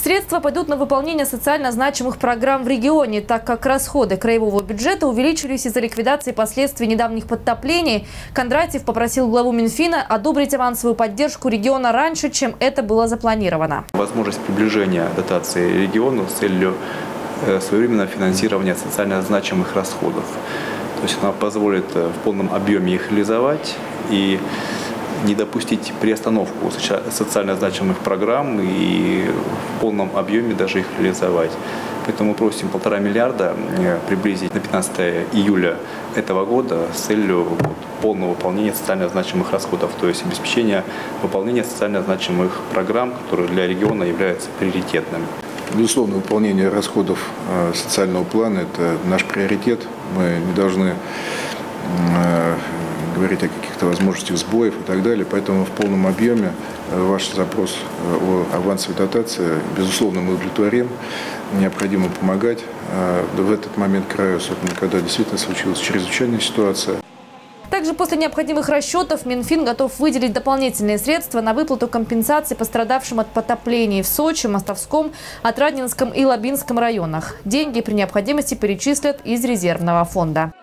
Средства пойдут на выполнение социально значимых программ в регионе, так как расходы краевого бюджета увеличились из-за ликвидации последствий недавних подтоплений. Кондратьев попросил главу Минфина одобрить авансовую поддержку региона раньше, чем это было запланировано. Возможность приближения дотации региону с целью своевременного финансирования социально значимых расходов. То есть она позволит в полном объеме их реализовать и не допустить приостановку социально значимых программ и в полном объеме даже их реализовать. Поэтому мы просим 1,5 миллиарда приблизить на 15 июля этого года с целью полного выполнения социально значимых расходов, то есть обеспечения выполнения социально значимых программ, которые для региона являются приоритетными. Безусловно, выполнение расходов социального плана – это наш приоритет. Мы не должны говорить о каких-то возможностях сбоев и так далее. Поэтому в полном объеме ваш запрос о авансовой дотации, безусловно, мы удовлетворим. Необходимо помогать в этот момент краю, особенно когда действительно случилась чрезвычайная ситуация. Также после необходимых расчетов Минфин готов выделить дополнительные средства на выплату компенсации пострадавшим от потоплений в Сочи, Мостовском, Отрадненском и Лабинском районах. Деньги при необходимости перечислят из резервного фонда.